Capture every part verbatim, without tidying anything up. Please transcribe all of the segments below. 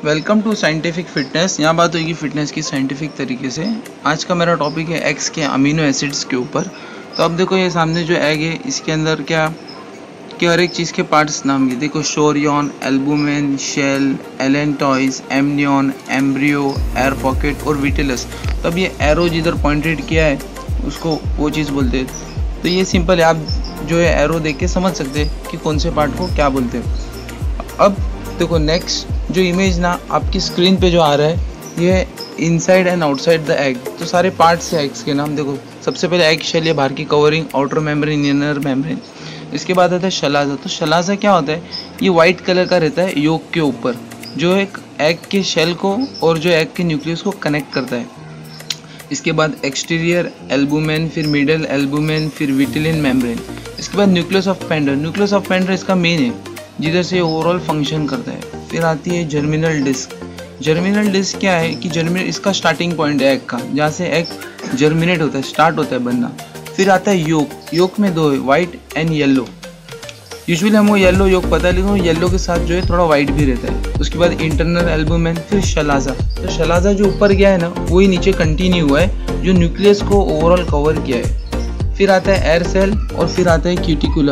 Welcome to scientific fitness. यहाँ बात होगी फिटनेस की साइंटिफिक तरीके से। आज का मेरा टॉपिक है एग्स के अमीनो एसिड्स के ऊपर। तो अब देखो ये सामने जो एग है इसके अंदर क्या कि हर एक चीज़ के पार्ट्स नाम के देखो, chorion, albumen, shell, allantois, amnion, embryo, air pocket और विटेलस। तो अब ये एरो जिधर पॉइंटेड किया है उसको वो चीज़ बोलते हैं। तो ये सिंपल है, आप जो है एरो देख के समझ सकते हैं कि कौन से पार्ट को क्या बोलते हैं। अब देखो नेक्स्ट जो इमेज ना आपकी स्क्रीन पे जो आ रहा है ये inside and outside the egg. तो सारे पार्ट्स है एग्स के नाम। देखो सबसे पहले एग शेल, ये बाहर की covering, outer membrane, inner membrane. इसके बाद आता है शलाजा। तो शलाजा क्या होता है, ये वाइट कलर का रहता है योक के ऊपर, जो एक एग के शेल को और जो एग के न्यूक्लियस को कनेक्ट करता है। इसके बाद एक्सटीरियर एल्बुमेन, फिर मिडल एल्बुमेन, फिर विटिलिन मेम्ब्रेन। इसके बाद nucleus of pander. Nucleus of pander इसका मेन है जिधर से ओवरऑल फंक्शन करता है। फिर आती है जर्मिनल डिस्क। जर्मिनल डिस्क क्या है कि जर्मिनल इसका स्टार्टिंग पॉइंट है एग का, जहाँ से एग जर्मिनेट होता है, स्टार्ट होता है बनना। फिर आता है योक। योक में दो है, वाइट एंड येलो। यूजुअली हमको येलो योक पता है, लेकिन येलो के साथ जो है थोड़ा वाइट भी रहता है। उसके बाद इंटरनल एल्बुमेन, फिर शलाजा। तो शलाजा जो ऊपर गया है ना वही नीचे कंटिन्यू हुआ है, जो न्यूक्लियस को ओवरऑल कवर किया है। फिर आता है एयर सेल और फिर आता है क्यूटिकुला।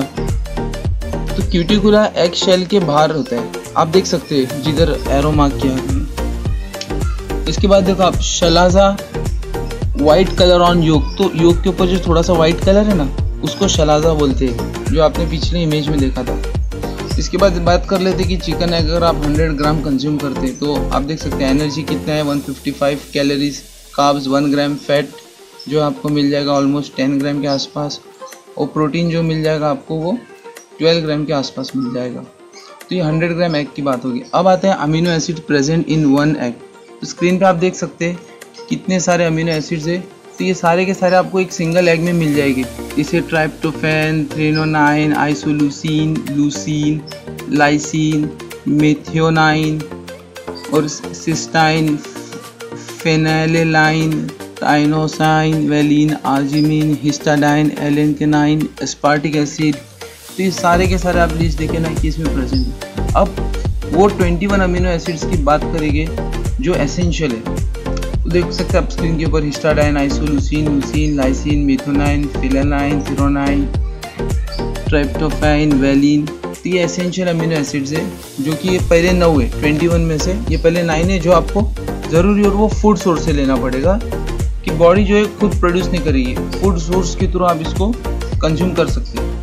तो क्यूटिकुला एग शेल के बाहर होता है, आप देख सकते हैं जिधर एरो मार्क किया है। इसके बाद देखो आप chalaza, white colour on yolk. तो योक के ऊपर जो थोड़ा सा वाइट कलर है ना उसको शलाजा बोलते हैं, जो आपने पिछले इमेज में देखा था। इसके बाद बात कर लेते हैं कि चिकन एग अगर आप हंड्रेड ग्राम कंज्यूम करते हैं तो आप देख सकते हैं एनर्जी कितना है, one fifty five calories, carbs one gram, fat जो आपको मिल जाएगा ऑलमोस्ट टेन ग्राम के आसपास, और प्रोटीन जो मिल जाएगा आपको वो ट्वेल्व ग्राम के आसपास मिल जाएगा। तो ये हंड्रेड ग्राम एग की बात होगी। अब आते हैं amino acid present in one egg. तो स्क्रीन पे आप देख सकते हैं कितने सारे अमीनो एसिड्स है। तो ये सारे के सारे आपको एक सिंगल एग में मिल जाएगी, जैसे tryptophan, threonine, isoleucine, leucine, lysine, methionine और cystine, phenylalanine, tyrosine, valine, arginine, histidine, alanine, aspartic acid. तो ये सारे के सारे आप लिस्ट देखें ना कि इसमें प्रेजेंट है। अब वो इक्कीस अमीनो एसिड्स की बात करेंगे जो एसेंशियल है। तो देख सकते हैं आप स्क्रीन के ऊपर histidine, isoleucine, leucine, lysine, methionine, phenylalanine, threonine, tryptophan, valine. तो ये एसेंशियल अमीनो एसिड्स है, जो कि ये पहले नौ है इक्कीस में से, ये पहले नाइन है जो आपको ज़रूरी और वो फूड सोर्स से लेना पड़ेगा कि बॉडी जो है खुद प्रोड्यूस नहीं करेगी, फूड सोर्स के थ्रू आप इसको कंज्यूम कर सकते हैं।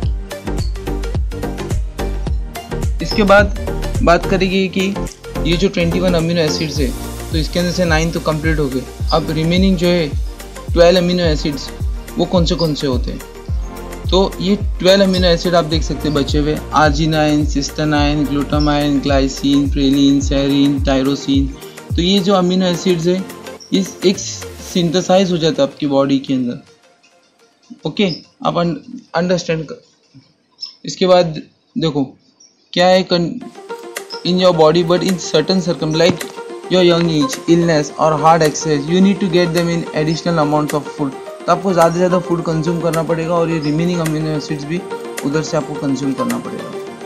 इसके बाद बात करेंगे कि ये जो इक्कीस अमीनो एसिड्स है तो इसके अंदर से नाइन तो कंप्लीट हो गए। अब रिमेनिंग जो है ट्वेल्व अमीनो एसिड्स वो कौन से कौन से होते हैं। तो ये ट्वेल्व अमीनो एसिड आप देख सकते हैं बचे हुए, arginine, cysteine, glutamine, glycine, proline, serine, tyrosine. तो ये जो अमीनो एसिड्स है इस एक सिंथेसाइज हो जाता है आपकी बॉडी के अंदर। ओके, आप अंडरस्टैंड कर। इसके बाद देखो क्या है in your body, but in certain circum like your young age, illness और hard exercise you need to get them in additional amounts of food. तो आपको ज़्यादा से ज़्यादा फूड कंज्यूम करना पड़ेगा और ये रिमेनिंग अमीनो एसिड्स भी उधर से आपको कंज्यूम करना पड़ेगा।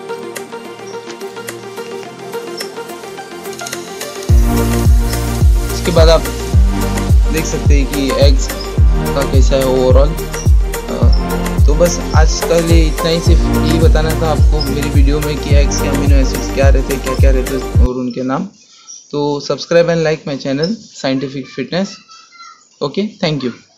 इसके बाद आप देख सकते हैं कि एग्स का कैसा है ओवरऑल। तो बस आज का लिए इतना ही, सिर्फ यही बताना था आपको मेरी वीडियो में कि एग्स के अमीनो एसिड्स क्या रहते हैं, क्या क्या रहते हैं और उनके नाम। तो subscribe and like my channel scientific fitness. Okay, thank you.